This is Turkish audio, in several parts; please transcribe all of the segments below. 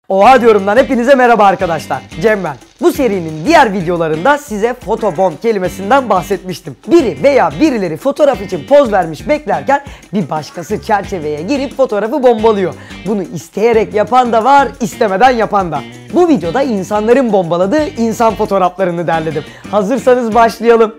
Oha diyorumdan hepinize merhaba arkadaşlar. Cem ben. Bu serinin diğer videolarında size photobomb kelimesinden bahsetmiştim. Biri veya birileri fotoğraf için poz vermiş beklerken bir başkası çerçeveye girip fotoğrafı bombalıyor. Bunu isteyerek yapan da var, istemeden yapan da. Bu videoda insanların bombaladığı insan fotoğraflarını derledim. Hazırsanız başlayalım.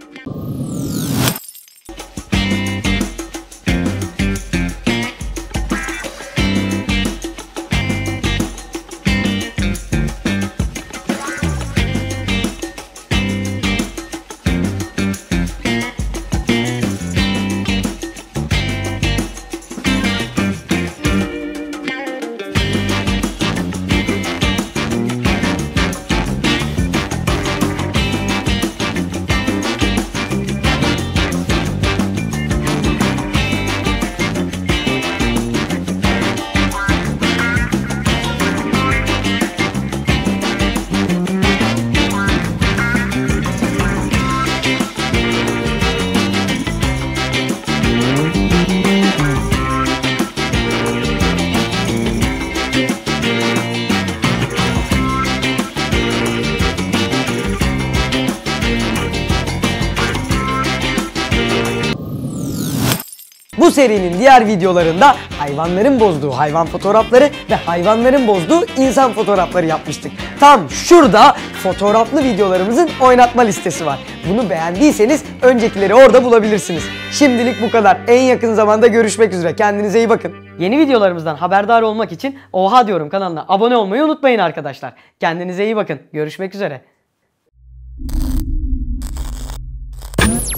Bu serinin diğer videolarında hayvanların bozduğu hayvan fotoğrafları ve hayvanların bozduğu insan fotoğrafları yapmıştık. Tam şurada fotoğraflı videolarımızın oynatma listesi var. Bunu beğendiyseniz öncekileri orada bulabilirsiniz. Şimdilik bu kadar. En yakın zamanda görüşmek üzere. Kendinize iyi bakın. Yeni videolarımızdan haberdar olmak için Oha diyorum kanalına abone olmayı unutmayın arkadaşlar. Kendinize iyi bakın. Görüşmek üzere.